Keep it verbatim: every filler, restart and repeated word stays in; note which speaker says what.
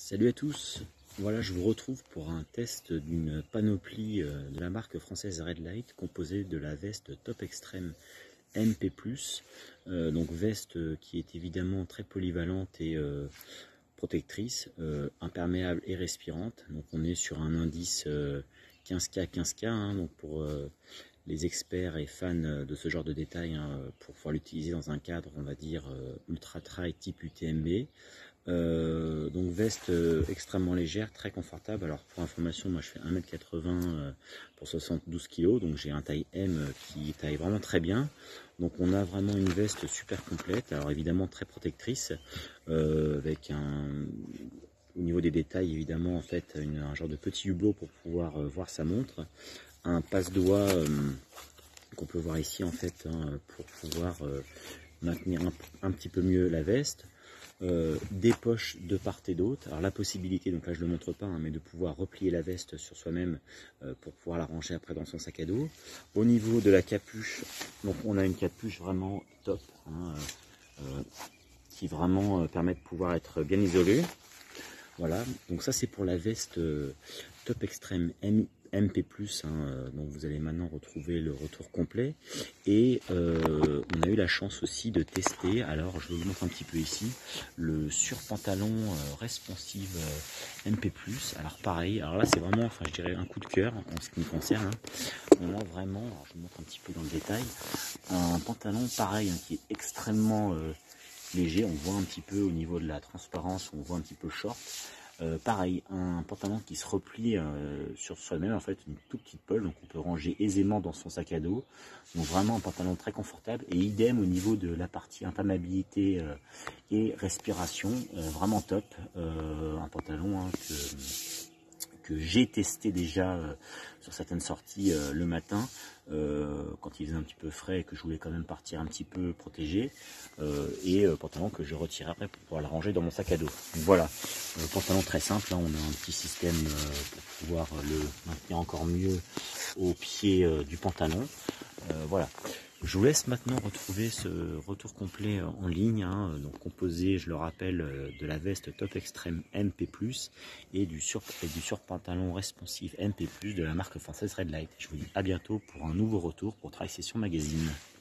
Speaker 1: Salut à tous, voilà je vous retrouve pour un test d'une panoplie de la marque française Red Light composée de la veste Top Extreme M P plus, euh, donc veste qui est évidemment très polyvalente et euh, protectrice, euh, imperméable et respirante. Donc on est sur un indice euh, quinze K quinze K, hein, donc pour euh, les experts et fans de ce genre de détails, hein, pour pouvoir l'utiliser dans un cadre on va dire euh, ultra trail type U T M B. Euh, donc veste euh, extrêmement légère, très confortable. Alors pour information, moi je fais un mètre quatre-vingts euh, pour soixante-douze kilos, donc j'ai un taille M euh, qui taille vraiment très bien. Donc on a vraiment une veste super complète, alors évidemment très protectrice, euh, avec un, au niveau des détails évidemment en fait une, un genre de petit hublot pour pouvoir euh, voir sa montre, un passe-doigt euh, qu'on peut voir ici en fait, hein, pour pouvoir euh, maintenir un, un petit peu mieux la veste. Euh, des poches de part et d'autre. Alors la possibilité, donc là je ne le montre pas, hein, mais de pouvoir replier la veste sur soi-même euh, pour pouvoir la ranger après dans son sac à dos. Au niveau de la capuche, donc on a une capuche vraiment top, hein, euh, qui vraiment euh, permet de pouvoir être bien isolée. Voilà, donc ça c'est pour la veste euh, Top Extreme M P plus, hein, euh, donc vous allez maintenant retrouver le retour complet. Et euh, on a eu la chance aussi de tester, alors je vous montre un petit peu ici, le surpantalon euh, responsive euh, M P plus. Alors pareil, alors là c'est vraiment, enfin je dirais un coup de cœur en ce qui me concerne, hein. On a vraiment, alors je vous montre un petit peu dans le détail, un pantalon pareil, hein, qui est extrêmement euh, léger. On voit un petit peu au niveau de la transparence, on voit un petit peu short. Euh, pareil, un pantalon qui se replie euh, sur soi-même, en fait une toute petite poche, donc on peut ranger aisément dans son sac à dos. Donc vraiment un pantalon très confortable, et idem au niveau de la partie imperméabilité euh, et respiration, euh, vraiment top. Euh, un pantalon, hein, que que j'ai testé déjà euh, sur certaines sorties euh, le matin, euh, quand il faisait un petit peu frais et que je voulais quand même partir un petit peu protégé, euh, et euh, pantalon que je retirais après pour pouvoir le ranger dans mon sac à dos. Donc voilà, euh, pantalon très simple, là on a un petit système euh, pour pouvoir le maintenir encore mieux au pied euh, du pantalon. Euh, voilà. Je vous laisse maintenant retrouver ce retour complet en ligne, hein, donc composé, je le rappelle, de la veste Top Extreme M P plus et du, sur, et du surpantalon responsive M P plus de la marque française Red Light. Je vous dis à bientôt pour un nouveau retour pour Tri Session Magazine.